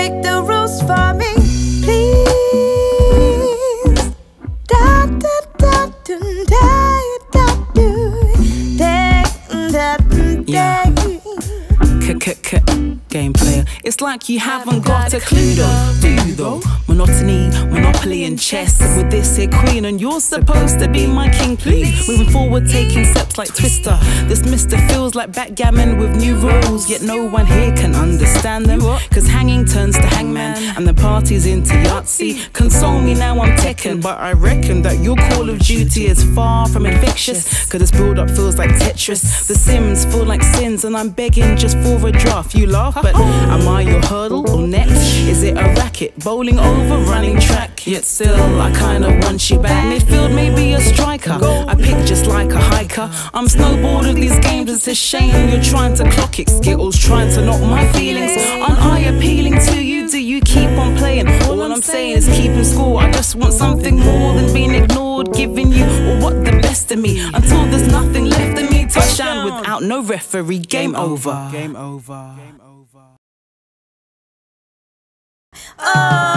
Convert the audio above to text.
make the rules for me, please. Da da da da da da da da. Game player, it's like you haven't got a clue though, do you though? Monotony, monopoly and chess. With this here queen and you're supposed to be my king, please. Moving forward, taking steps like Twister. This mister feels like backgammon with new rules, yet no one here can understand them. Cause hanging turns to hangman and the party's into Yahtzee. Console me now, I'm Tekken, but I reckon that your Call of Duty is far from infectious. Cause this build up feels like Tetris. The Sims feel like sins and I'm begging just for a draft. You laugh, but am I your hurdle or net? Is it a racket? Bowling over, running track. Yet still, I kinda want you back. Midfield, maybe a striker. I pick just like a hiker. I'm snowboarding these games, it's a shame you're trying to clock it. Skittles trying to knock my feelings. Aren't I appealing to you? Do you keep on playing? All I'm saying is keeping score. I just want something more than being ignored. Giving you all what the best of me until there's nothing left of me. Touchdown without no referee. Game over. Game over. Oh.